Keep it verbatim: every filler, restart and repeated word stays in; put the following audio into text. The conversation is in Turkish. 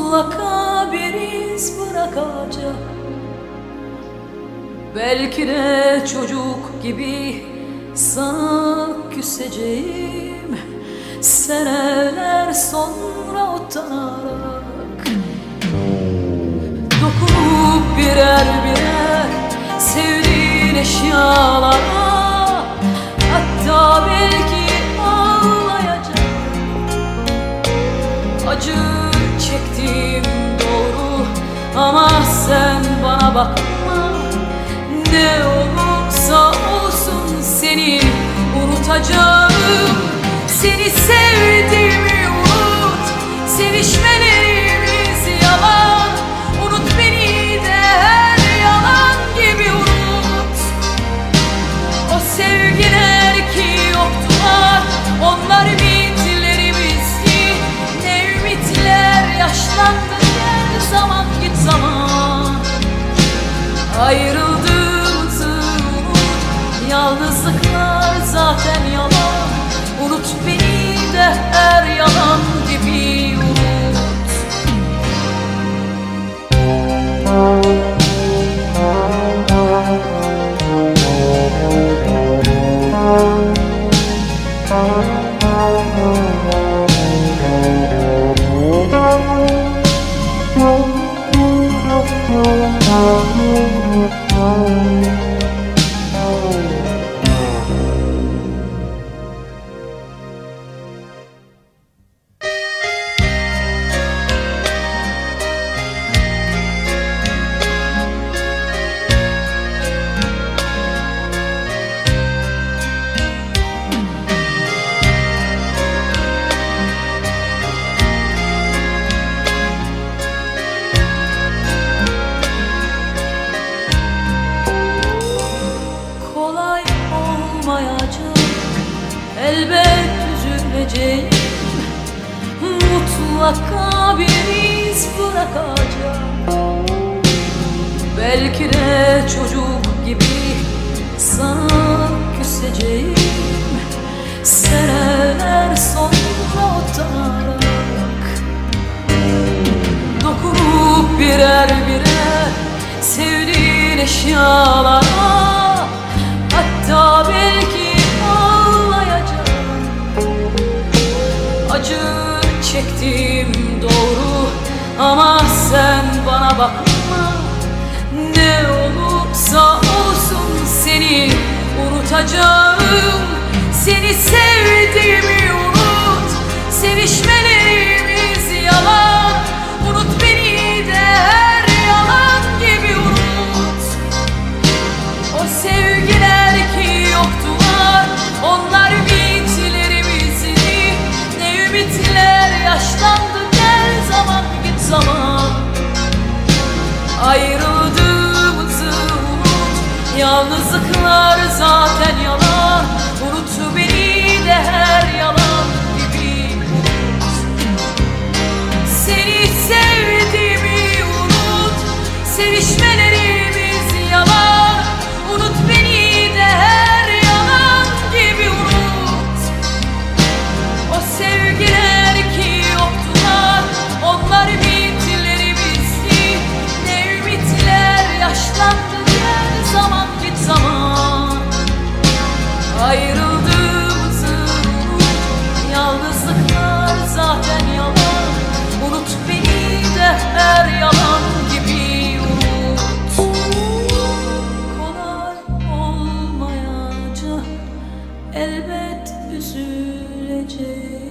mutlaka bir iz bırakacak. Belki de çocuk gibi sana küseceğim, seneler sonra utanarak. Dokunup birer birer sevdiğin eşyalara, hatta belki ağlayacak. Acı çektiğim doğru ama sen bana bakma. Ne olursa olsun seni unutacağım. Seni sevdiğimi unut, sevişmelerimiz yalan. Unut beni de her yalan gibi unut. O sevgiler ki yoktular, onlar ümitlerimizdi. Ne ümitler yaşlandı, gel zaman git zaman. Ayrıldığımızı unut, yalnızlıklar zaten yalan. Unut beni de her yalan gibi unut. Elbet üzüleceğim, mutlaka bir iz bırakacak. Belki de çocuk gibi sana küseceğim, seneler sonra utanarak. Dokunup birer birer sevdiğin eşyalara, hatta belki acı çektiğim doğru ama sen bana bakma. Ne olursa olsun seni unutacağım. Seni sevdiğimi unut, sevişmelerimiz yalan. Unut beni de her yalan gibi unut. O sevgiler ki yoktular, onlar ümitlerimizdi. Ümitler yaşlandı, gel zaman git zaman. Ayrıldığımızı unut, yalnızlıklar zaten yalan. Unut beni de her yalan gibi unut. Seni sevdiğimi unut, sevişmelerimiz yalan. Unut beni de her yalan gibi unut. O sevgiler ki yoktular, onlar ümitlerimizdi. Ne ümitler yaşlandı, gel zaman git zaman. Ayrıldığımızı unut, yalnızlıklar zaten yalan. Unut beni de her yalan gibi unut. Kolay olmayacak, elbet üzülecek.